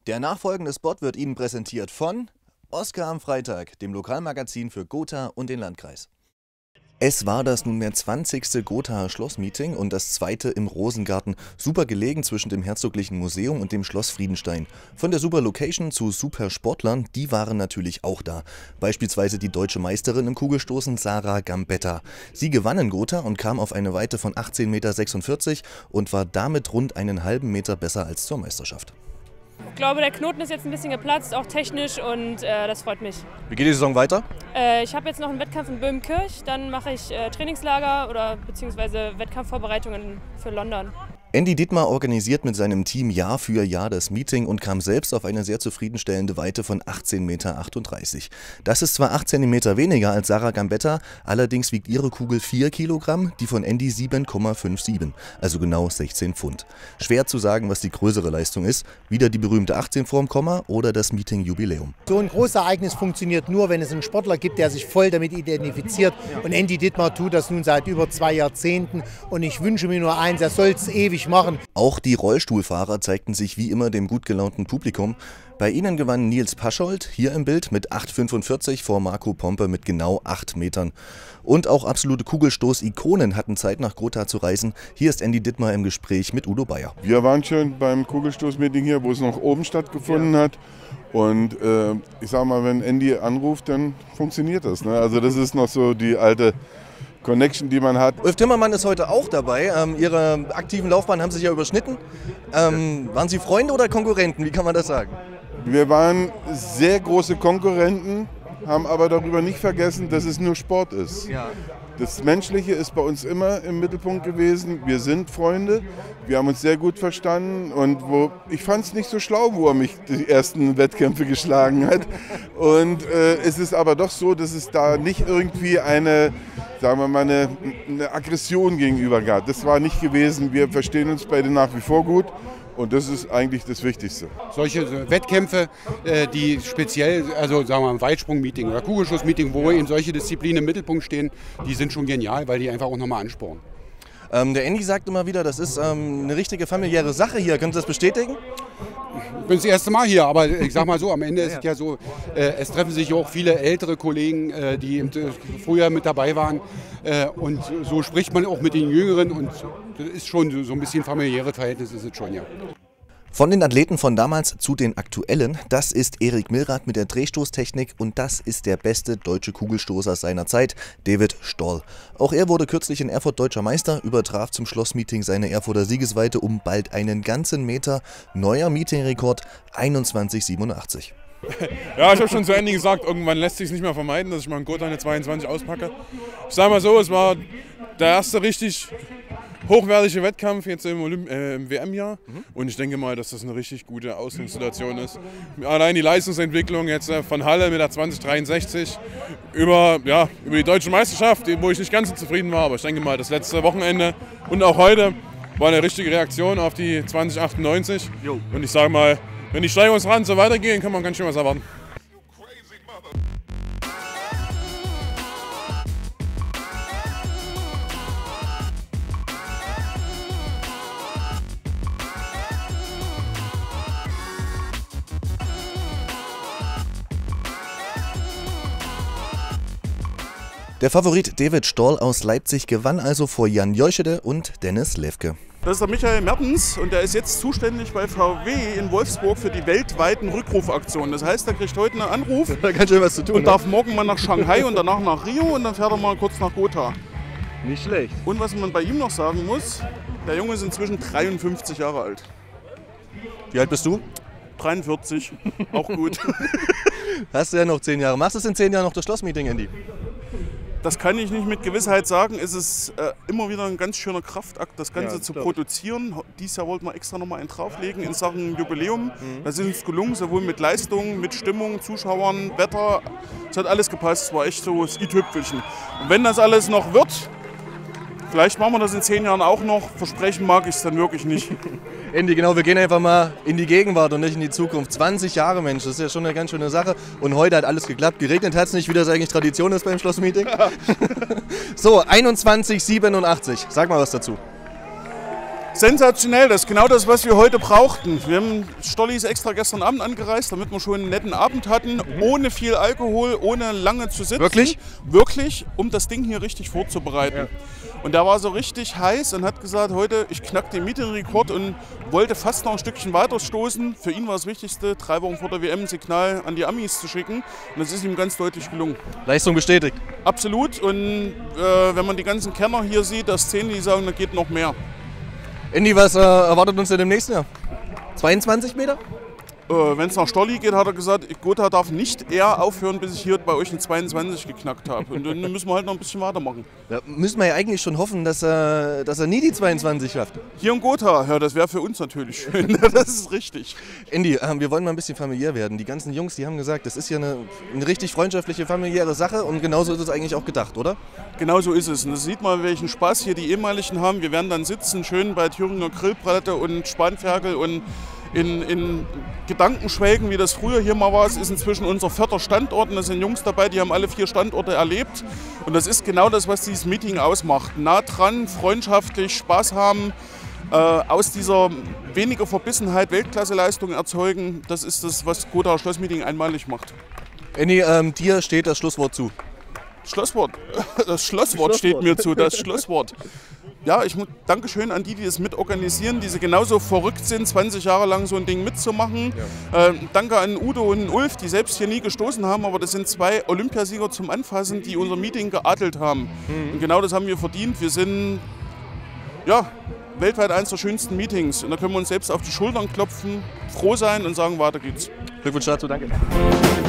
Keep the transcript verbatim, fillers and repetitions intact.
Der nachfolgende Spot wird Ihnen präsentiert von Oskar am Freitag, dem Lokalmagazin für Gotha und den Landkreis. Es war das nunmehr zwanzigste Gothaer Schlossmeeting und das zweite im Rosengarten, super gelegen zwischen dem Herzoglichen Museum und dem Schloss Friedenstein. Von der super Location zu super Sportlern, die waren natürlich auch da. Beispielsweise die deutsche Meisterin im Kugelstoßen Sarah Gambetta. Sie gewann in Gotha und kam auf eine Weite von achtzehn Komma sechsundvierzig Meter und war damit rund einen halben Meter besser als zur Meisterschaft. Ich glaube, der Knoten ist jetzt ein bisschen geplatzt, auch technisch, und äh, das freut mich. Wie geht die Saison weiter? Äh, ich habe jetzt noch einen Wettkampf in Böhmen-Kirch, dann mache ich äh, Trainingslager oder beziehungsweise Wettkampfvorbereitungen für London. Andy Dittmar organisiert mit seinem Team Jahr für Jahr das Meeting und kam selbst auf eine sehr zufriedenstellende Weite von achtzehn Komma achtunddreißig Meter. Das ist zwar acht Zentimeter weniger als Sarah Gambetta, allerdings wiegt ihre Kugel vier Kilogramm, die von Andy sieben Komma siebenundfünfzig, also genau sechzehn Pfund. Schwer zu sagen, was die größere Leistung ist, wieder die berühmte achtzehn vorm Komma oder das Meeting-Jubiläum. So ein Großereignis funktioniert nur, wenn es einen Sportler gibt, der sich voll damit identifiziert, und Andy Dittmar tut das nun seit über zwei Jahrzehnten, und ich wünsche mir nur eins, er soll es ewig machen. Auch die Rollstuhlfahrer zeigten sich wie immer dem gut gelaunten Publikum. Bei ihnen gewann Nils Paschold, hier im Bild, mit acht Komma fünfundvierzig vor Marco Pompe mit genau acht Metern. Und auch absolute Kugelstoß-Ikonen hatten Zeit, nach Gotha zu reisen. Hier ist Andy Dittmar im Gespräch mit Udo Bayer. Wir waren schon beim Kugelstoß-Meeting hier, wo es noch oben stattgefunden hat. Und äh, ich sag mal, wenn Andy anruft, dann funktioniert das. Ne? Also das ist noch so die alte Connection, die man hat. Ulf Timmermann ist heute auch dabei. Ähm, Ihre aktiven Laufbahn haben sich ja überschnitten. Ähm, waren Sie Freunde oder Konkurrenten? Wie kann man das sagen? Wir waren sehr große Konkurrenten, haben aber darüber nicht vergessen, dass es nur Sport ist. Ja. Das Menschliche ist bei uns immer im Mittelpunkt gewesen. Wir sind Freunde, wir haben uns sehr gut verstanden, und wo, ich fand es nicht so schlau, wo er mich die ersten Wettkämpfe geschlagen hat. Und äh, es ist aber doch so, dass es da nicht irgendwie eine, sagen wir mal, eine, eine Aggression gegenüber gab. Das war nicht gewesen. Wir verstehen uns beide nach wie vor gut. Und das ist eigentlich das Wichtigste. Solche Wettkämpfe, die speziell, also sagen wir mal Weitsprung-Meeting oder Kugelschuss-Meeting, wo eben solche Disziplinen im Mittelpunkt stehen, die sind schon genial, weil die einfach auch nochmal anspornen. Ähm, der Andy sagt immer wieder, das ist ähm, eine richtige familiäre Sache hier. Können Sie das bestätigen? Ich bin das erste Mal hier, aber ich sag mal so, am Ende ist es ja so, äh, es treffen sich auch viele ältere Kollegen, äh, die im, äh, früher mit dabei waren, äh, und so spricht man auch mit den Jüngeren, und das ist schon so ein bisschen familiäres Verhältnis, ist es schon, ja. Von den Athleten von damals zu den aktuellen, das ist Erik Milrath mit der Drehstoßtechnik, und das ist der beste deutsche Kugelstoßer seiner Zeit, David Stoll. Auch er wurde kürzlich in Erfurt deutscher Meister, übertraf zum Schlossmeeting seine Erfurter Siegesweite um bald einen ganzen Meter. Neuer Meetingrekord einundzwanzig Komma siebenundachtzig. Ja, ich habe schon zu Andy gesagt, irgendwann lässt sich nicht mehr vermeiden, dass ich mal in Gotha eine zweiundzwanzig auspacke. Ich sage mal so, es war der erste richtig hochwertige Wettkampf jetzt im, Olymp äh, im W M-Jahr, mhm. Und ich denke mal, dass das eine richtig gute Ausgangssituation ist. Allein die Leistungsentwicklung jetzt äh, von Halle mit der zwanzig dreiundsechzig über, ja, über die deutsche Meisterschaft, wo ich nicht ganz so zufrieden war, aber ich denke mal, das letzte Wochenende und auch heute war eine richtige Reaktion auf die zwanzig achtundneunzig. Jo. Und ich sage mal, wenn die Steigerungsraten so weitergehen, kann man ganz schön was erwarten. Der Favorit David Stoll aus Leipzig gewann also vor Jan Joischede und Dennis Levke. Das ist der Michael Mertens, und der ist jetzt zuständig bei V W in Wolfsburg für die weltweiten Rückrufaktionen. Das heißt, er kriegt heute einen Anruf da kann schon was zu tun, und darf morgen mal nach Shanghai und danach nach Rio, und dann fährt er mal kurz nach Gotha. Nicht schlecht. Und was man bei ihm noch sagen muss, der Junge ist inzwischen dreiundfünfzig Jahre alt. Wie alt bist du? dreiundvierzig, auch gut. Hast du ja noch zehn Jahre. Machst du es in zehn Jahren noch das Schlossmeeting, Andy? Das kann ich nicht mit Gewissheit sagen. Es ist äh, immer wieder ein ganz schöner Kraftakt, das Ganze ja, zu produzieren. Dieses Jahr wollten wir extra noch mal einen drauflegen in Sachen Jubiläum. Mhm. Da sind uns gelungen, sowohl mit Leistung, mit Stimmung, Zuschauern, Wetter. Es hat alles gepasst. Es war echt so das i-Tüpfelchen. Und wenn das alles noch wird, vielleicht machen wir das in zehn Jahren auch noch. Versprechen mag ich es dann wirklich nicht. Andy, genau, wir gehen einfach mal in die Gegenwart und nicht in die Zukunft. zwanzig Jahre, Mensch, das ist ja schon eine ganz schöne Sache. Und heute hat alles geklappt. Geregnet hat es nicht, wie das eigentlich Tradition ist beim Schlossmeeting. So, einundzwanzig Komma siebenundachtzig. Sag mal was dazu. Sensationell, das ist genau das, was wir heute brauchten. Wir haben Stollis extra gestern Abend angereist, damit wir schon einen netten Abend hatten, mhm. ohne viel Alkohol, ohne lange zu sitzen. Wirklich? Wirklich, um das Ding hier richtig vorzubereiten. Ja. Und der war so richtig heiß und hat gesagt, heute, ich knack den Meeting-Rekord und wollte fast noch ein Stückchen weiterstoßen. Für ihn war das Wichtigste, drei Wochen vor der W M ein Signal an die Amis zu schicken. Und das ist ihm ganz deutlich gelungen. Leistung bestätigt. Absolut. Und äh, wenn man die ganzen Kenner hier sieht, der Szene, die sagen, da geht noch mehr. Andy, was äh, erwartet uns denn im nächsten Jahr? zweiundzwanzig Meter? Äh, Wenn es nach Stolli geht, hat er gesagt, Gotha darf nicht eher aufhören, bis ich hier bei euch in zweiundzwanzig geknackt habe. Und dann müssen wir halt noch ein bisschen weitermachen. Ja, müssen wir ja eigentlich schon hoffen, dass er, dass er nie die zweiundzwanzig schafft. Hier in Gotha, ja, das wäre für uns natürlich schön. Das ist richtig. Andy, äh, wir wollen mal ein bisschen familiär werden. Die ganzen Jungs, die haben gesagt, das ist ja eine, eine richtig freundschaftliche, familiäre Sache und genauso ist es eigentlich auch gedacht, oder? Genau so ist es. Und das sieht man, welchen Spaß hier die ehemaligen haben. Wir werden dann sitzen, schön bei Thüringer Grillplatte und Spanferkel und In, in Gedanken schwelgen, wie das früher hier mal war. Es ist inzwischen unser vierter Standort und da sind Jungs dabei, die haben alle vier Standorte erlebt. Und das ist genau das, was dieses Meeting ausmacht. Nah dran, freundschaftlich, Spaß haben, äh, aus dieser weniger Verbissenheit Weltklasseleistungen erzeugen. Das ist das, was Gotha Schlossmeeting einmalig macht. Andy, ähm, dir steht das Schlusswort zu. Schlusswort. Das Schlusswort steht mir zu, das Schlusswort. Ja, ich danke schön an die, die das mitorganisieren, die genauso verrückt sind, zwanzig Jahre lang so ein Ding mitzumachen. Ja. Äh, danke an Udo und Ulf, die selbst hier nie gestoßen haben, aber das sind zwei Olympiasieger zum Anfassen, die unser Meeting geadelt haben. Mhm. Und genau das haben wir verdient. Wir sind ja, weltweit eines der schönsten Meetings. Und da können wir uns selbst auf die Schultern klopfen, froh sein und sagen, weiter geht's. Glückwunsch dazu, danke.